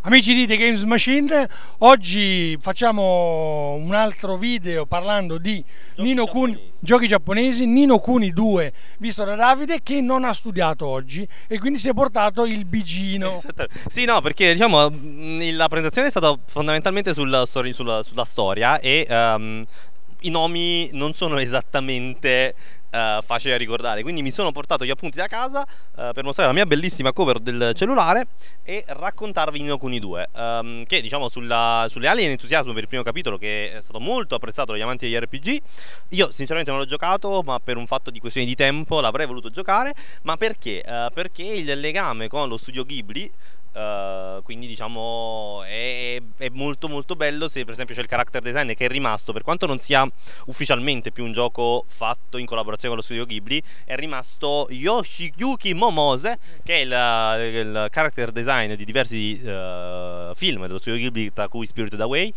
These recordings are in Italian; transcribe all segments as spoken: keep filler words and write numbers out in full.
Amici di The Games Machine, oggi facciamo un altro video parlando di Giochi Ni no Kuni, giapponesi. giochi giapponesi, Ni no Kuni due, visto da Davide che non ha studiato oggi e quindi si è portato il bigino. Sì, no, perché diciamo mh, la presentazione è stata fondamentalmente sul, story- sulla, sulla storia e ehm, i nomi non sono esattamente eh, facili da ricordare, quindi mi sono portato gli appunti da casa eh, per mostrare la mia bellissima cover del cellulare e raccontarvi Ni no Kuni due, ehm, che diciamo sulla, sulle ali dell'entusiasmo per il primo capitolo, che è stato molto apprezzato dagli amanti degli R P G. Io sinceramente non l'ho giocato, ma per un fatto di questioni di tempo l'avrei voluto giocare. Ma perché? Eh, perché il legame con lo studio Ghibli, Uh, quindi diciamo è, è molto molto bello. Se per esempio c'è il character design che è rimasto, per quanto non sia ufficialmente più un gioco fatto in collaborazione con lo studio Ghibli, è rimasto Yoshiyuki Momose, che è il, il character design di diversi uh, film dello studio Ghibli, tra cui Spirited Away,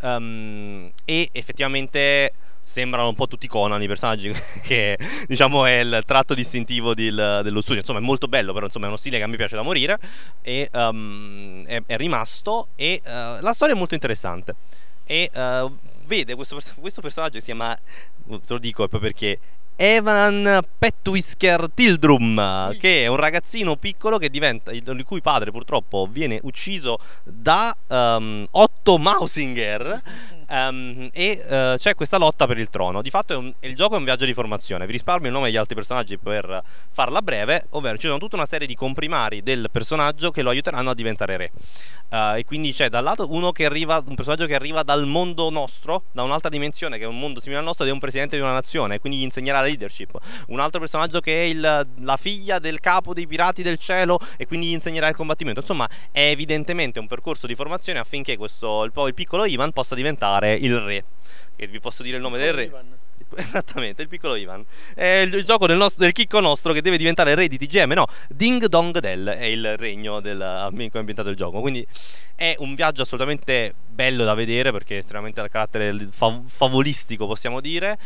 um, e effettivamente sembrano un po' tutti Conan i personaggi, che diciamo è il tratto distintivo del, dello studio. Insomma è molto bello, però insomma è uno stile che a me piace da morire e um, è, è rimasto. E uh, la storia è molto interessante e uh, vede questo, questo personaggio che si chiama, te lo dico proprio perché, Evan Petwisker Tildrum, che è un ragazzino piccolo che diventa, il cui padre purtroppo viene ucciso da um, Otto Mausinger. Um, e uh, c'è questa lotta per il trono. Di fatto è un, il gioco è un viaggio di formazione. Vi risparmio il nome degli altri personaggi per farla breve, ovvero ci sono tutta una serie di comprimari del personaggio che lo aiuteranno a diventare re. Uh, e quindi c'è da un lato uno che arriva, un personaggio che arriva dal mondo nostro, da un'altra dimensione che è un mondo simile al nostro ed è un presidente di una nazione e quindi gli insegnerà la leadership. Un altro personaggio che è il, la figlia del capo dei pirati del cielo e quindi gli insegnerà il combattimento. Insomma è evidentemente un percorso di formazione affinché questo, il, il piccolo Ivan possa diventare il re. Che vi posso dire il nome del re? Ivan. Esattamente, il piccolo Ivan. È il, il gioco del, nostro, del chicco nostro che deve diventare re di T G M. No, Ding Dong Del è il regno del, in cui è ambientato il gioco. Quindi è un viaggio assolutamente bello da vedere, perché è estremamente al carattere fav favolistico, possiamo dire.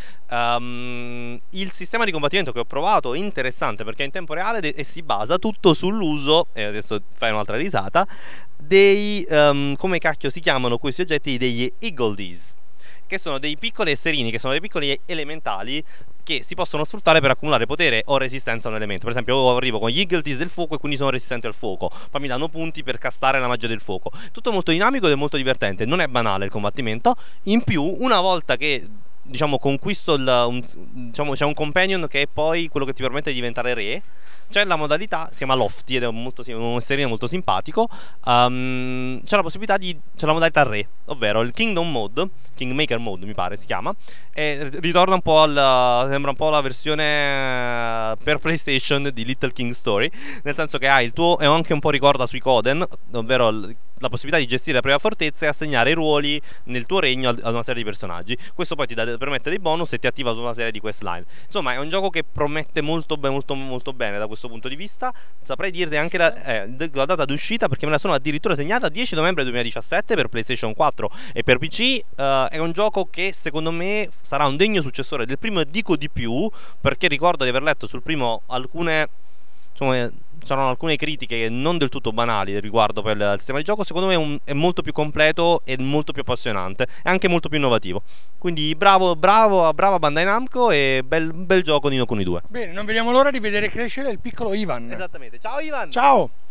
Um, il sistema di combattimento che ho provato è interessante perché è in tempo reale e si basa tutto sull'uso, e adesso fai un'altra risata, dei um, come cacchio si chiamano questi oggetti, degli Eagle Dees, che sono dei piccoli esserini, che sono dei piccoli elementali che si possono sfruttare per accumulare potere o resistenza a un elemento. Per esempio io arrivo con gli Eagle Tees del fuoco e quindi sono resistente al fuoco, poi mi danno punti per castare la magia del fuoco. Tutto molto dinamico ed è molto divertente, non è banale il combattimento. In più, una volta che diciamo conquisto il, un, diciamo c'è un companion che è poi quello che ti permette di diventare re, c'è la modalità, si chiama Lofty ed è un, molto, un esserino molto simpatico. Um, c'è la possibilità di, c'è la modalità re, ovvero il Kingdom Mode, Kingmaker Mode mi pare si chiama, e ritorna un po' al, sembra un po' la versione per PlayStation di Little King Story, nel senso che hai il tuo, e anche un po' ricorda sui Coden, ovvero il, la possibilità di gestire la propria fortezza e assegnare i ruoli nel tuo regno ad una serie di personaggi. Questo poi ti dà, permette dei bonus e ti attiva tutta una serie di questline. Insomma è un gioco che promette molto, molto, molto bene da questo punto di vista. Saprei dirti anche la, eh, la data d'uscita, perché me la sono addirittura segnata dieci novembre duemiladiciassette per PlayStation quattro e per P C. uh, È un gioco che secondo me sarà un degno successore del primo, e dico di più perché ricordo di aver letto sul primo alcune, insomma c'erano alcune critiche non del tutto banali riguardo per il sistema di gioco. Secondo me è, un, è molto più completo e molto più appassionante e anche molto più innovativo. Quindi bravo, bravo, brava Bandai Namco e bel, bel gioco Ni no Kuni due. Bene, non vediamo l'ora di vedere crescere il piccolo Ivan. Esattamente, ciao Ivan! Ciao!